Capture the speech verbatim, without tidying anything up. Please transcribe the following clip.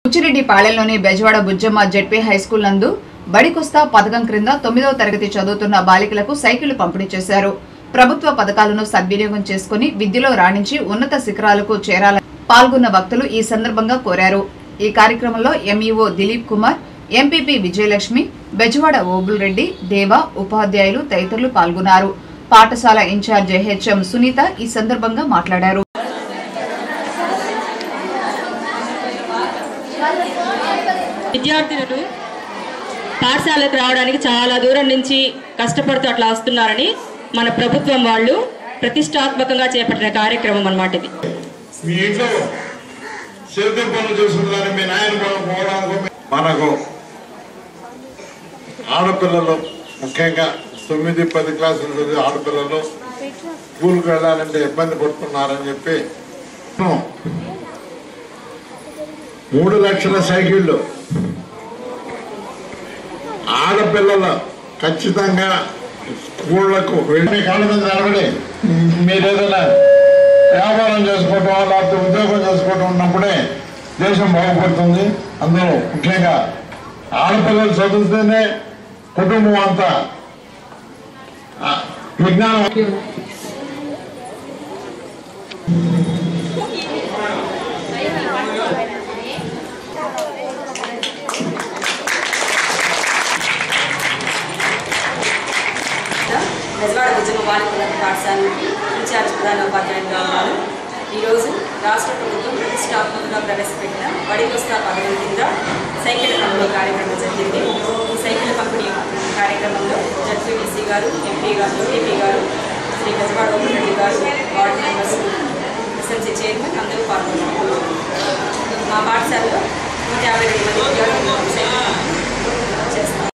ఉచ్చిరెడ్డిపాళెంలోని Bejawada Bujjamma ZP high school నందు బడికొస్తా పథకం క్రింద తొమ్మిదవ తరగతి చదువుతున్న బాలికలకు సైకిళ్లు పంపిణీ చేశారు. ప్రభుత్వ పథకాలను సద్వినియోగం చేసుకుని విద్యలో రాణించి ఉన్నత శిఖరాలకు చేరాలని పాల్గొన్న భక్తులు ఈ సందర్భంగా కోరారు. ఈ కార్యక్రమంలో ఎంఈఓ దిలీప్ కుమార్, ఎంపీపీ విజయలక్ష్మి, బెజవాడ ఓబుల్ రెడ్డి, దేవ, ఉపాధ్యాయులు తదితరులు పాల్గొన్నారు. పాఠశాల ఇన్ఛార్జ్ హెచ్ఎం సునీత ఈ సందర్భంగా మాట్లాడారు. విద్యార్థులు పాఠశాలకు రావడానికి చాలా దూరం నుంచి కష్టపడుతూ అట్లా వస్తున్నారని మన ప్రభుత్వం వాళ్ళు ప్రతిష్టాత్మకంగా చేపట్టిన కార్యక్రమం అన్నమాట. ఇది మీ ఇంట్లో సేద్యం పనులు చేసుకుంటారని మీ నాయన పోవడానికి మనకు ఆడపిల్లలు ముఖ్యంగా తొమ్మిది పది క్లాసులు చదివే ఆడపిల్లలు స్కూల్కి వెళ్ళాలంటే ఇబ్బంది పడుతున్నారని చెప్పి మూడు లక్షల సైకిళ్ళు ఆడపిల్లలు ఖచ్చితంగా స్కూళ్లకు వెళ్ళి కాళ్ళ మీద నిలబడి మీరు ఏదైనా వ్యాపారం చేసుకోవటం లేకపోతే ఉద్యోగం చేసుకోవటం ఉన్నప్పుడే దేశం బాగుపడుతుంది. అందులో ముఖ్యంగా ఆడపిల్లలు చదివితేనే కుటుంబం అంతా విజ్ఞానం. బెజవాడ బుజ్జమ్మ బాలికల పాఠశాల ఇన్ఛార్జ్ ప్రధాన ఉపాధ్యాయులుగా ఉన్నారు. ఈరోజు రాష్ట్ర ప్రభుత్వం ప్రతిష్టాత్మకంగా ప్రవేశపెట్టిన బడికొస్తా పథకం కింద సైకిల్ పంపిణీ కార్యక్రమం జరిగింది. ఈ సైకిల్ పంపిణీ కార్యక్రమంలో జడ్పీటీసీ గారు, ఎంపీ గారు, ఎంపీ గారు, శ్రీ బెజవాడ రెడ్డి గారు, వార్డు మెంబర్స్, ఎస్ఎంసీ చైర్మన్ అందరూ పాల్గొన్నారు. మా పాఠశాలలో